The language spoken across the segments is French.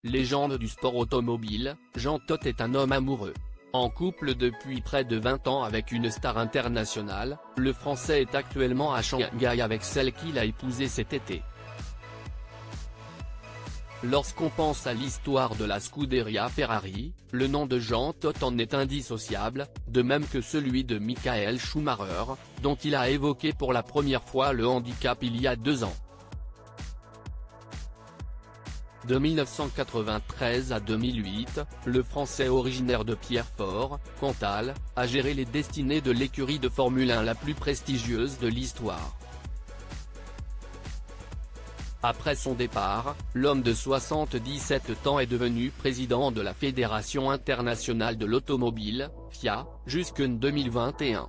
Légende du sport automobile, Jean Todt est un homme amoureux. En couple depuis près de 20 ans avec une star internationale, le Français est actuellement à Shanghai avec celle qu'il a épousée cet été. Lorsqu'on pense à l'histoire de la Scuderia Ferrari, le nom de Jean Todt en est indissociable, de même que celui de Michael Schumacher, dont il a évoqué pour la première fois le handicap il y a 2 ans. De 1993 à 2008, le Français originaire de Pierrefort, Cantal, a géré les destinées de l'écurie de Formule 1 la plus prestigieuse de l'histoire. Après son départ, l'homme de 77 ans est devenu président de la Fédération internationale de l'automobile, FIA, jusqu'en 2021.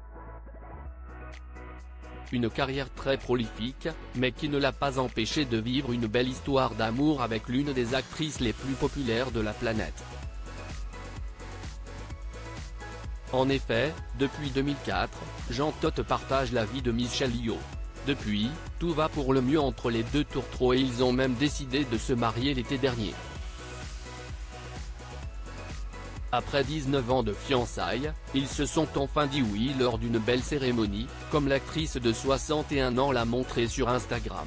Une carrière très prolifique, mais qui ne l'a pas empêché de vivre une belle histoire d'amour avec l'une des actrices les plus populaires de la planète. En effet, depuis 2004, Jean Todt partage la vie de Michelle Yeoh. Depuis, tout va pour le mieux entre les deux tourtereaux et ils ont même décidé de se marier l'été dernier. Après 19 ans de fiançailles, ils se sont enfin dit oui lors d'une belle cérémonie, comme l'actrice de 61 ans l'a montré sur Instagram.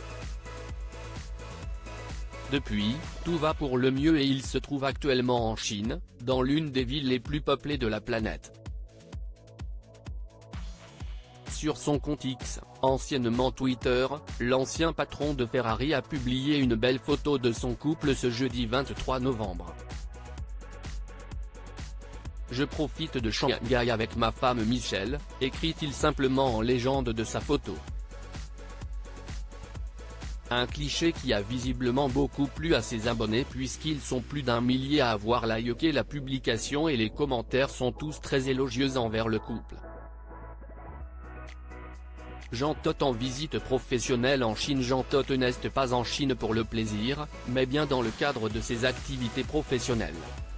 Depuis, tout va pour le mieux et il se trouve actuellement en Chine, dans l'une des villes les plus peuplées de la planète. Sur son compte X, anciennement Twitter, l'ancien patron de Ferrari a publié une belle photo de son couple ce jeudi 23 novembre. Je profite de Shanghai avec ma femme Michelle, écrit-il simplement en légende de sa photo. Un cliché qui a visiblement beaucoup plu à ses abonnés puisqu'ils sont plus d'1 millier à avoir liké la publication et les commentaires sont tous très élogieux envers le couple. Jean Todt en visite professionnelle en Chine. Jean Todt n'est pas en Chine pour le plaisir, mais bien dans le cadre de ses activités professionnelles.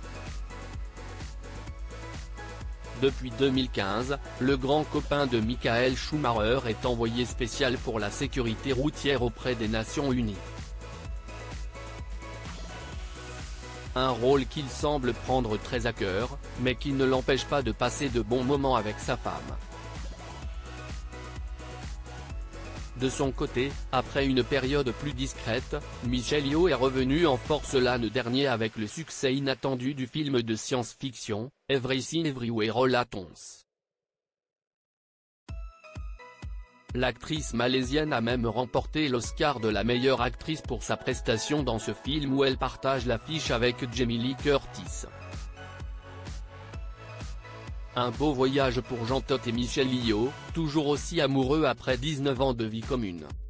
Depuis 2015, le grand copain de Michael Schumacher est envoyé spécial pour la sécurité routière auprès des Nations Unies. Un rôle qu'il semble prendre très à cœur, mais qui ne l'empêche pas de passer de bons moments avec sa femme. De son côté, après une période plus discrète, Michelle Yeoh est revenue en force l'année dernière avec le succès inattendu du film de science-fiction, Everything Everywhere All at Once. L'actrice malaisienne a même remporté l'Oscar de la meilleure actrice pour sa prestation dans ce film où elle partage l'affiche avec Jamie Lee Curtis. Un beau voyage pour Jean Todt et Michelle Yeoh, toujours aussi amoureux après 19 ans de vie commune.